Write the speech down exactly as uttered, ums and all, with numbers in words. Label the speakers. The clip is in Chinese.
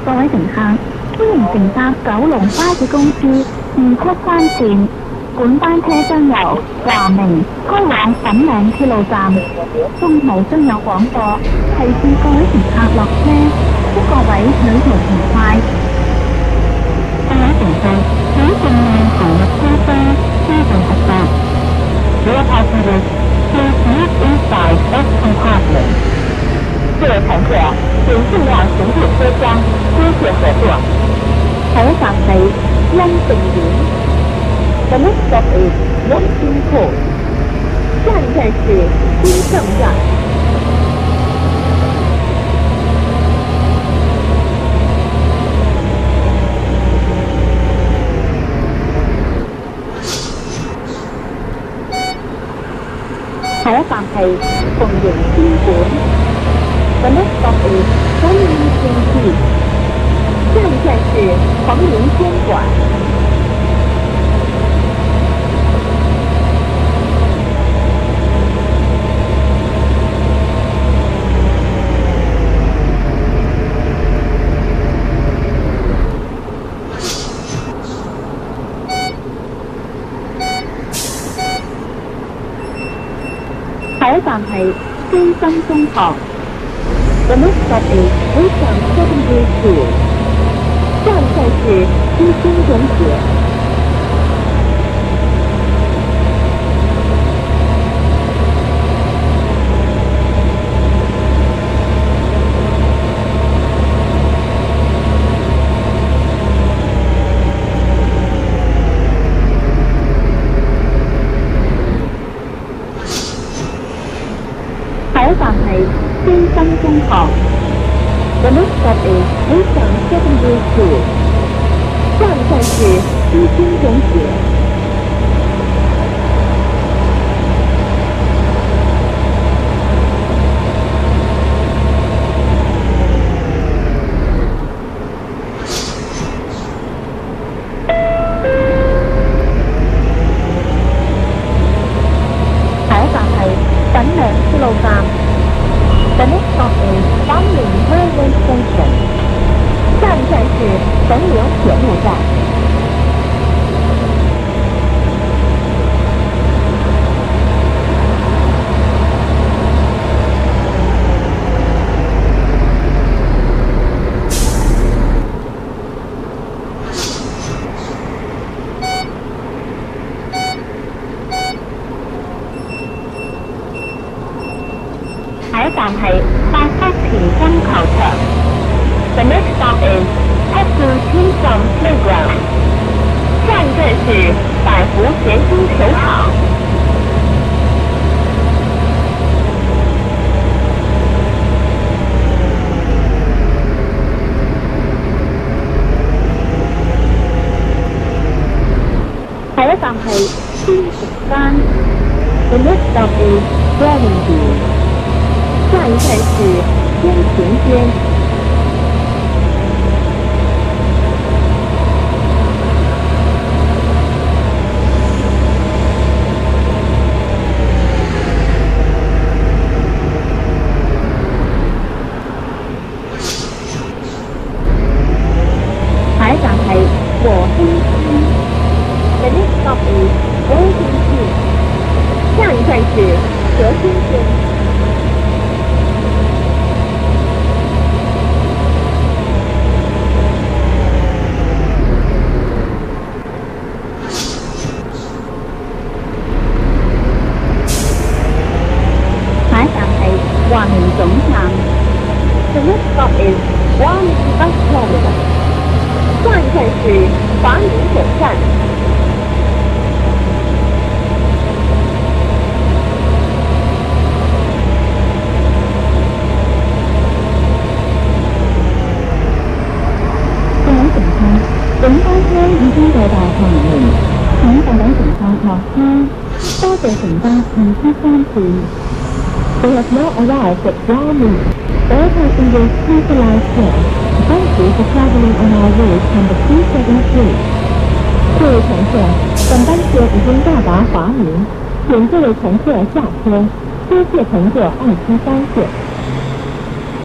Speaker 1: 各位乘客，歡迎乘搭九龍巴士公司二七三線。本班車將由華明開往粉嶺鐵路站，中途將有廣播提示各位乘客落車，祝各位旅途愉快。各位乘客，請盡量投入車廂，車上合作。Dear passengers, please move inside each compartment. 各位乘客，請盡量行入車廂，多謝合作。好站地恩定苑。The next stop is 雍興鋪，下一站是金盛站。下一站係鳳迎天館。The next stop is 觀音天地，下一站是黃迎天館。下一站係基真中學。The next stop is Wisdom Secondary School。下一站是基真中學。下一站係基真中學。The next stop is Wisdom Secondary School。下一站是基真中學。下一站係粉嶺鐵路站。The next stop is 粉嶺 Railway Station。下一站是粉嶺鐵路站。下一站係八福田津球場。The next stop is 太湖天上 Playground。下一站是百福田津球場。下一站係天福山。The next stop is Dragonview。下一站是天平間。下一站係和興村。The next stop is 和興村。下一站是和興村。華明總站。The next stop is 華明 Bus Terminal。下一站是華明總站。各位乘客，本班車已經到達華明，請各位乘客落車。多謝乘搭二七三線。We have now arrived at Warming. All passengers please alight here. Thank you for traveling on our route number two seven three. 各位乘客，本班車已經到達華明，請各位乘客下車。多謝乘坐二七三線。